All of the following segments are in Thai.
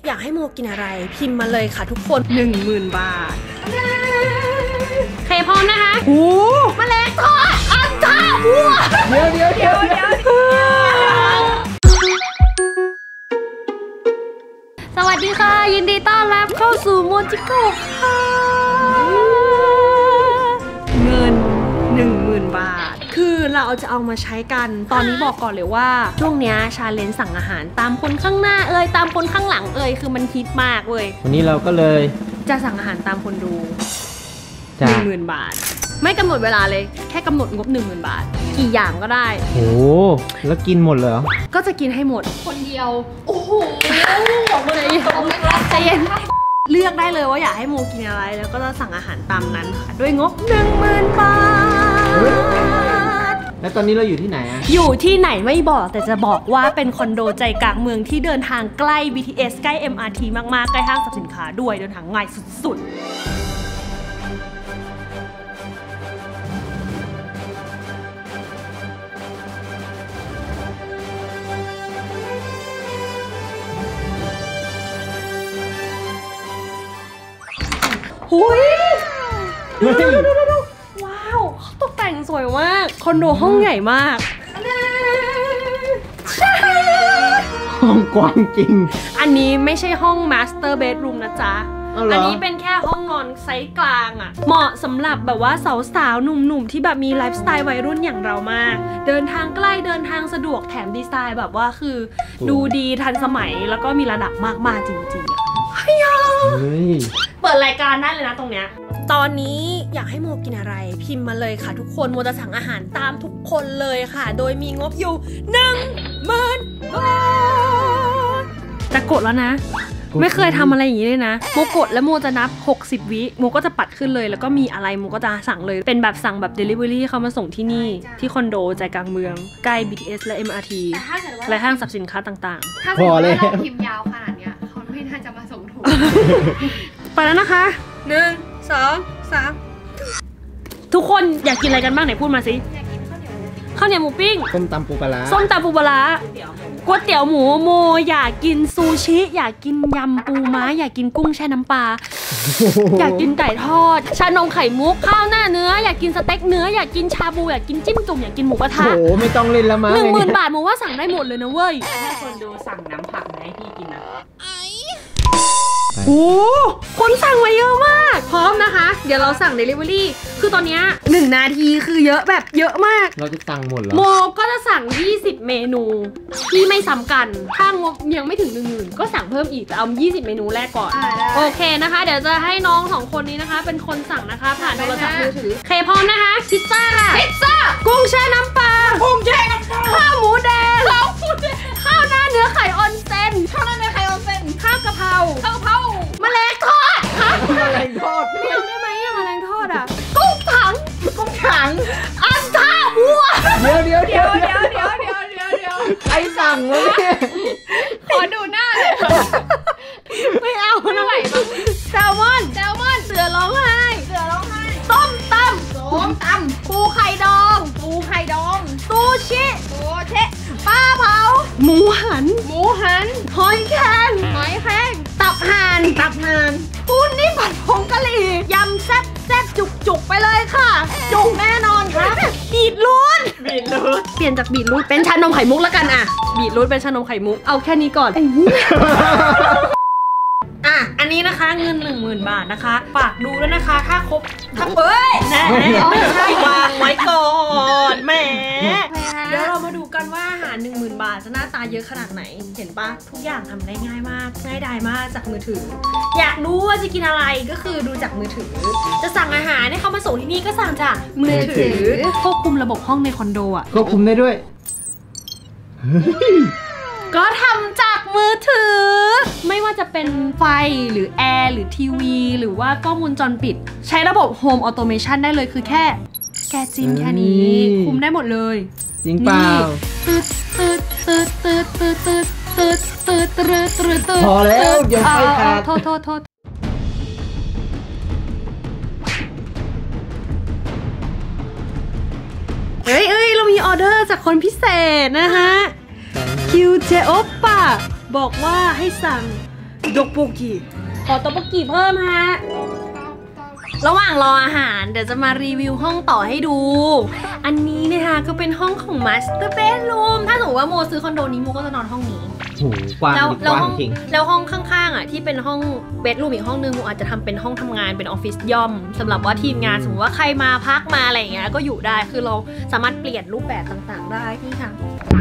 อยากให้โมกินอะไรพิมพ์มาเลยค่ะทุกคน 10,000 บาทใครพร้อมนะคะโอ้แมลงทอดอันท่าวัวเดี๋ยวสวัสดีค่ะยินดีต้อนรับเข้าสู่โมจิโกะค่ะเงิน 10,000 บาทคือเราจะเอามาใช้กันตอนนี้บอกก่อนเลยว่าช่วงเนี้ยชาเลนจ์สั่งอาหารตามคนข้างหน้าตามคนข้างหลังคือมันฮิตมากเว้ยวันนี้เราก็เลยจะสั่งอาหารตามคนดู 10,000 บาทไม่กำหนดเวลาเลยแค่กำหนดงบ 10,000 บาทกี่อย่างก็ได้โอ้แล้วกินหมดเลยเหรอก็จะกินให้หมดคนเดียวโอ้โหใจเย็นเลือกได้เลยว่าอยากให้โมกินอะไรแล้วก็จะสั่งอาหารตามนั้นค่ะด้วยงบ 10,000 บาทแล้วตอนนี้เราอยู่ที่ไหนอะอยู่ที่ไหนไม่บอกแต่จะบอกว่าเป็นคอนโดใจกลางเมืองที่เดินทางใกล้ BTS ใกล้ MRT มากๆใกล้ห้างสรรพสินค้าด้วยเดินทางง่ายสุดๆหุยดูว้าวตกแต่งสวยมากคอนโดห้องใหญ่มากห้องกว้างจริงอันนี้ไม่ใช่ห้อง Master Bedroom นะจ๊ะอันนี้เป็นแค่ห้องนอนไซส์กลางอ่ะเหมาะสำหรับแบบว่าสาวๆหนุ่มๆที่แบบมีไลฟ์สไตล์วัยรุ่นอย่างเรามากเดินทางใกล้เดินทางสะดวกแถมดีไซน์แบบว่าคือดูดีทันสมัยแล้วก็มีระดับมากๆจริงๆเฮ้ยเปิดรายการได้เลยนะตรงเนี้ยตอนนี้อยากให้โมกินอะไรพิมพ์มาเลยค่ะทุกคนโมจะสั่งอาหารตามทุกคนเลยค่ะโดยมีงบอยู่ 10,000 บาทแต่กดแล้วนะไม่เคยทำอะไรอย่างนี้เลยนะโมกดแล้วโมจะนับ60 วิโมก็จะปัดขึ้นเลยแล้วก็มีอะไรโมก็จะสั่งเลยเป็นแบบสั่งแบบ Delivery เขามาส่งที่นี่ที่คอนโดใจกลางเมืองใกล้ BTS และ MRT และห้างสรรพสินค้าต่างๆถ้าสมมติว่าเราพิมพ์ยาวขนาดเนี้ยเขาไม่น่าจะมาส่งถูกไปแล้วนะคะ1 2 3ทุกคนอยากกินอะไรกันบ้างไหนพูดมาสิข้าวเหนียวหมูปิ้งส้มตำปูปลาร้าก๋วยเตี๋ยวหมูโมอยากกินซูชิอยากกินยำปูม้าอยากกินกุ้งแช่น้ำปลาอยากกินไก่ทอดชานมไข่มุกข้าวหน้าเนื้ออยากกินสเต็กเนื้ออยากกินชาบูอยากกินจิ้มจุ่มอยากกินหมูกระทะโอ้ไม่ต้องเล่นแล้วมั้ง 10,000 บาทโมว่าสั่งได้หมดเลยนะเว้ยให้คนดูสั่งน้ำผักมาให้พี่กินนะโอ้คนสั่งมาเยอะมากพร้อมนะคะเดี๋ยวเราสั่ง Delivery คือตอนนี้1 นาทีคือเยอะแบบเยอะมากเราจะสั่งหมดเหรอโมก็จะสั่ง20 เมนูที่ไม่ซ้ำกันถ้างบยังไม่ถึง 10,000ก็สั่งเพิ่มอีกแต่เอา20 เมนูแรกก่อนโอเคนะคะเดี๋ยวจะให้น้อง2 คนนี้นะคะเป็นคนสั่งนะคะผ่านโทรศัพท์มือถือเคพร้อมนะคะพิซซ่าค่ะพิซซ่ากุ้งแช่น้ำปลาข้าวหมูแดงข้าวหน้าเนื้อไข่ออนเซนข้าวกะเพราแมลงทอดแมลงทอดไม่เอาได้ไหมแมลงทอดกุ้งถังอันท่าวัวเดี๋ยวใครสั่งวะเนี่ยขอดูหน้าเลยไม่เอานะแซลมอนเสือร้องไห้ส้มตำปูไข่ดองซูชิปลาเผาหมูหันหอยแครงตับห่านปูนิ่มผัดผงกะหรี่ยำแซ่บจุกไปเลยค่ะจุกแน่นอนครับบีทรูทเปลี่ยนจากบีทรูทเป็นชานมไข่มุกแล้วกันบีทรูทเป็นชานมไข่มุกเอาแค่นี้ก่อนอันนี้นะคะเงิน 10,000 บาทนะคะฝากดูด้วยนะคะถ้าครบไม่ใช่วางไว้ก่อนแหมเดี๋ยวเรามาดูกันว่าอาหาร 10,000 บาทจะหน้าตาเยอะขนาดไหนเห็นปะทุกอย่างทำได้ง่ายมากง่ายดายมากจากมือถืออยากรู้ว่าจะกินอะไรก็คือดูจากมือถือจะสั่งอาหารให้เขามาส่งที่นี่ก็สั่งจากมือถือควบคุมระบบห้องในคอนโดควบคุมได้ด้วยก็ทำจากมือถือไม่ว่าจะเป็นไฟหรือแอร์หรือทีวีหรือว่ากล้องวงจรปิดใช้ระบบ Home Automation ได้เลยคือแค่จิ้มแค่นี้คุมได้หมดเลยจริงเปล่าพอแล้วเดี๋ยวไฟขาดโทษเฮ้ยเรามีออเดอร์จากคนพิเศษนะฮะคิวเจโอปป้าบอกว่าให้สั่งดกโปกิขอโต๊ะโปกิเพิ่มฮะระหว่างรออาหารเดี๋ยวจะมารีวิวห้องต่อให้ดูอันนี้นะคะก็เป็นห้องของ Master Bedroom ถ้าสมมติว่าโมซื้อคอนโดนี้โมก็จะนอนห้องนี้กว้างจริงแล้วห้องข้างๆอ่ะที่เป็นห้องเบดรูมอีกห้องนึงโมอาจจะทำเป็นห้องทำงานเป็นออฟฟิศย่อมสำหรับว่าทีมงานสมมติว่าใครมาพักมาอะไรอย่างเงี้ยก็อยู่ได้คือเราสามารถเปลี่ยนรูปแบบต่างๆได้นี่ค่ะ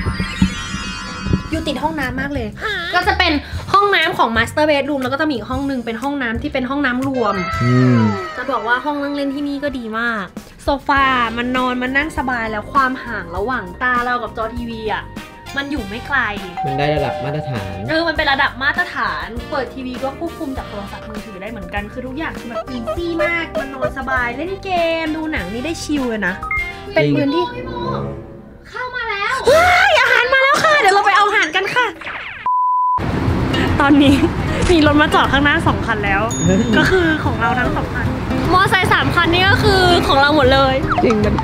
อยู่ติดห้องน้ำมากเลยก็จะเป็นห้องน้ำของ Master Bedroom แล้วก็จะมีอีกห้องนึงเป็นห้องน้ำที่เป็นห้องน้ำรวมจะบอกว่าห้องนั่งเล่นที่นี่ก็ดีมากโซฟามันนอนมันนั่งสบายแล้วความห่างระหว่างตาเรากับจอทีวีอ่ะมันอยู่ไม่ไกลมันได้ระดับมาตรฐานมันเป็นระดับมาตรฐานเปิดทีวีก็ควบคุมจากโทรศัพท์มือถือได้เหมือนกันคือทุกอย่างคือแบบอีซี่มากมันนอนสบายเล่นเกมดูหนังนี่ได้ชิลเลยนะเป็นพื้นที่เข้ามาแล้วอาหารมาแล้วค่ะเดี๋ยวเราไปเอาอาหารกันค่ะตอนนี้มีรถมาจอดข้างหน้า2 คันแล้วก็คือของเราทั้ง2 คันมอไซค์3 คันนี่ก็คือของเราหมดเลยจริงกัน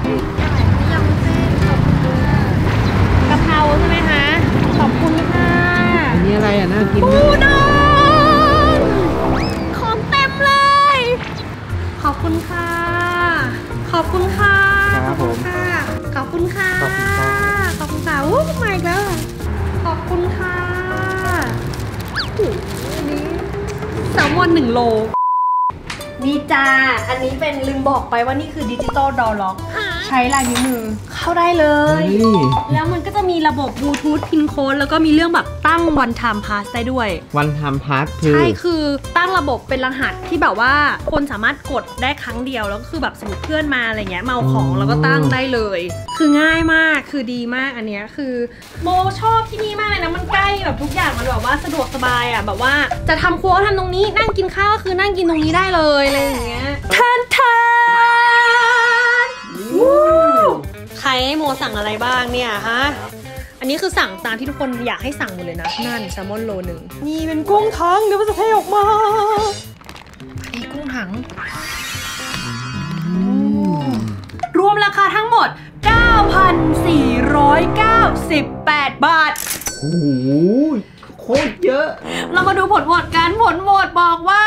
กะเพราใช่ไหมคะขอบคุณค่ะอันนี้อะไรอ่ะน่ากินปูน้องของเต็มเลยขอบคุณค่ะขอบคุณค่ะครับผมขอบคุณค่ะขอบคุณค่ะขอบคุณค่ะโอ้มาอีกแล้วขอบคุณค่ะอันนี้แซลมอน1 โลนี่จ้าอันนี้เป็นลืมบอกไปว่านี่คือดิจิตอลดอร์ล็อกใช้ลายนิ้วมือเข้าได้เลยแล้วมันก็จะมีระบบบลูทูธพินโค้ดแล้วก็มีเรื่องแบบตั้ง one time pass ได้ด้วย one time pass ใช่คือตั้งระบบเป็นรหัสที่แบบว่าคนสามารถกดได้ครั้งเดียวแล้วก็คือแบบสมมติเพื่อนมาอะไรเงี้ยเมาของแล้วก็ตั้งได้เลยคือง่ายมากคือดีมากอันเนี้ยคือโมชอบที่นี่มากเลยนะมันใกล้แบบทุกอย่างมันแบบว่าสะดวกสบายอ่ะแบบว่าจะทำครัวทำตรงนี้นั่งกินข้าวก็คือนั่งกินตรงนี้ได้เลยอะไรอย่างเงี้ยทานใครให้โมสั่งอะไรบ้างเนี่ยฮะอันนี้คือสั่งตามที่ทุกคนอยากให้สั่งหมดเลยนะนั่นแซลมอนโล 1นี่เป็นกุ้งถังเดี๋ยวมันจะเทออกมาไอ้กุ้งถังรวมราคาทั้งหมด 9,498 บาทโอ้โหโคตรเยอะเรามาดูผลโหวตกันผลโหวตบอกว่า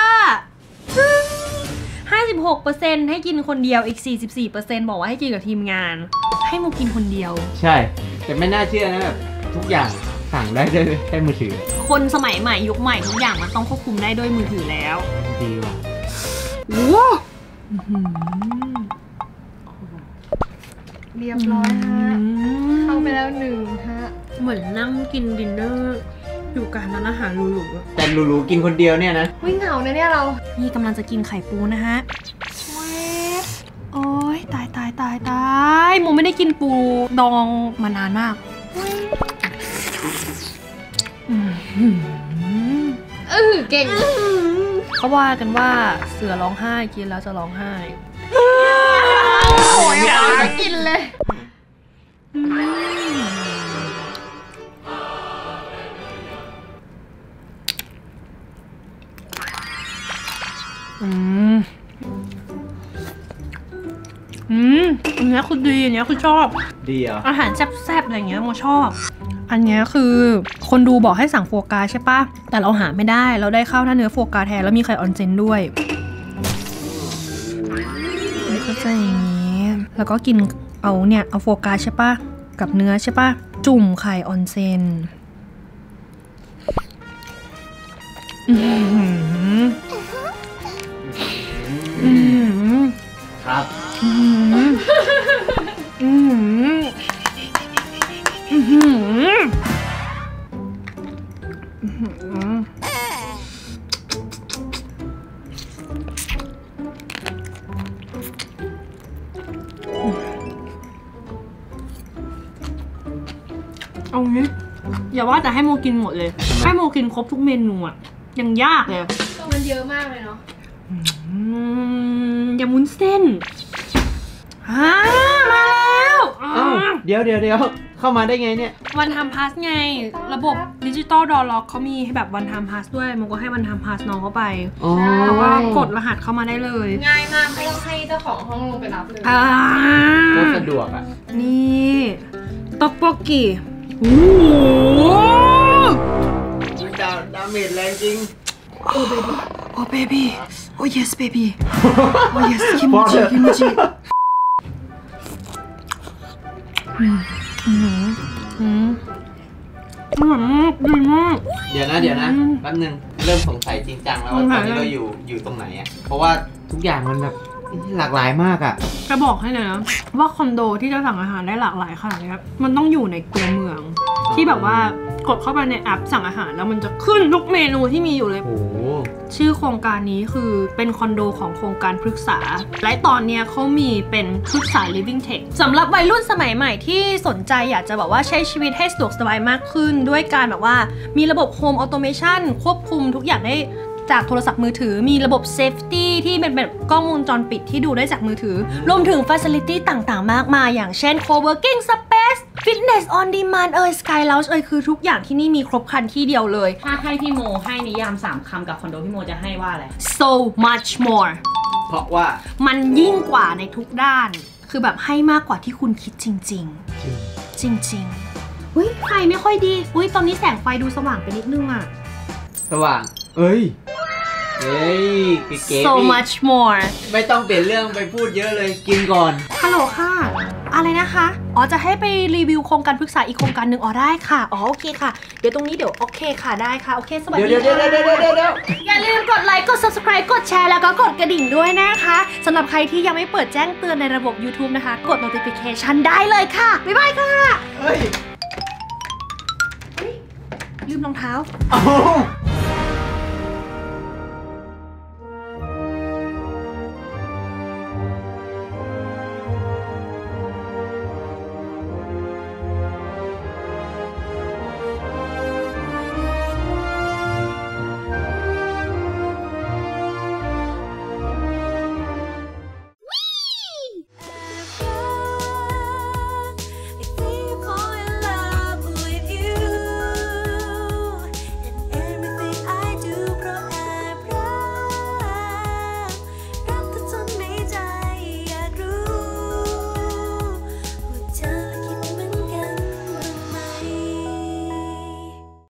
56% ให้กินคนเดียวอีก 44% บอกว่าให้กินกับทีมงานให้โมกินคนเดียวใช่แต่ไม่น่าเชื่อนะแบบทุกอย่างสั่งได้ด้วยแค่มือถือคนสมัยใหม่ยุคใหม่ทุกอย่างมันต้องควบคุมได้ด้วยมือถือแล้วดีว่ะว้าวเรียบร้อยฮะเข้าไปแล้ว1ฮะเหมือนนั่งกินดินเนอร์อยู่กลางร้านอาหารหรูๆแต่หรูๆกินคนเดียวเนี่ยนะวิ่งเหงาเนี่ยเรานี่กำลังจะกินไข่ปูนะฮะโอ้ยตายโมไม่ได้กินปูดองมานานมากเก่งเขาว่ากันว่าเสือร้องไห้กินแล้วจะร้องไห้โอ้ยไม่กินเลยอันนี้คือดีอันนี้คือชอบดีอ่ะอาหารแซ่บๆอะไรเงี้ยโมชอบอันนี้คือคนดูบอกให้สั่งโฟกาใช่ปะแต่เราหาไม่ได้เราได้ข้าวหน้าเนื้อโฟกาแทนแล้วมีไข่ออนเซนด้วยก็จะอย่างนี้แล้วก็กินเอาเนี่ยเอาโฟกาใช่ปะกับเนื้อใช่ปะจุ่มไข่ออนเซนครับเอางี้อย่าว่าแต่ให้โมกินหมดเลยให้โมกินครบทุกเมนูอ่ะยังยากเลยมันเยอะมากเลยเนาะยำวุ้นเส้นมาแล้วเดี๋ยวเข้ามาได้ไงเนี่ยวันทำพาสไงระบบดิจิตอลดอร์ล็อกเขามีให้แบบวันทำพาสด้วยมันก็ให้วันทำพาสน้องเข้าไปแล้วก็กดรหัสเข้ามาได้เลยง่ายมากไม่ต้องให้เจ้าของห้องลงไปรับเลยก็สะดวกอ่ะนี่ต๊อกโบกิดาเมจแรงจริง Oh baby Oh yes baby Oh yes คิมจิคิมจิดีมากเดี๋ยวนะแป๊บนึงเริ่มสงสัยจริงจังแล้วว่าตอนนี้เราอยู่ตรงไหนอ่ะเพราะว่าทุกอย่างมันแบบหลากหลายมากอ่ะจะบอกให้นะว่าคอนโดที่จะสั่งอาหารได้หลากหลายขนาดนี้มันต้องอยู่ในตัวเมืองที่แบบว่ากดเข้าไปในแอปสั่งอาหารแล้วมันจะขึ้นทุกเมนูที่มีอยู่เลยโอ้ชื่อโครงการนี้คือเป็นคอนโดของโครงการพฤกษาและตอนนี้เขามีเป็นพฤกษา Living Tech สำหรับวัยรุ่นสมัยใหม่ที่สนใจอยากจะแบบว่าใช้ชีวิตให้สะดวกสบายมากขึ้นด้วยการแบบว่ามีระบบ Home Automation ควบคุมทุกอย่างได้จากโทรศัพท์มือถือมีระบบ Safety ที่เป็นแบบกล้องวงจรปิดที่ดูได้จากมือถือรวมถึง Facility ต่างๆมากมายอย่างเช่น Co-working Space Fitness on Demand Sky Lounge คือทุกอย่างที่นี่มีครบครันที่เดียวเลยถ้าให้พี่โมให้นิยาม3 คำกับคอนโดพี่โมจะให้ว่าอะไร so much more เพราะว่ามันยิ่งกว่าในทุกด้านคือแบบให้มากกว่าที่คุณคิดจริงๆจริงๆอุ้ยไฟไม่ค่อยดีอุ้ยตอนนี้แสงไฟดูสว่างไปนิดนึงอะสว่างเอ้ยเก๋ so much more ไม่ต้องเปลี่ยนเรื่องไปพูดเยอะเลยกินก่อนฮัลโหลค่ะอะไรนะคะอ๋อจะให้ไปรีวิวโครงการพฤกษาอีกโครงการหนึ่งอ๋อได้ค่ะอ๋อโอเคค่ะเดี๋ยวตรงนี้เดี๋ยวโอเคค่ะได้ค่ะโอเคสวัสดีค่ะเดี๋ยวอย่าลืมกดไลค์กด subscribe กดแชร์แล้วก็กดกระดิ่งด้วยนะคะสำหรับใครที่ยังไม่เปิดแจ้งเตือนในระบบ YouTube นะคะกด notification ได้เลยค่ะบ๊ายบายค่ะเฮ้ยลืมรองเท้า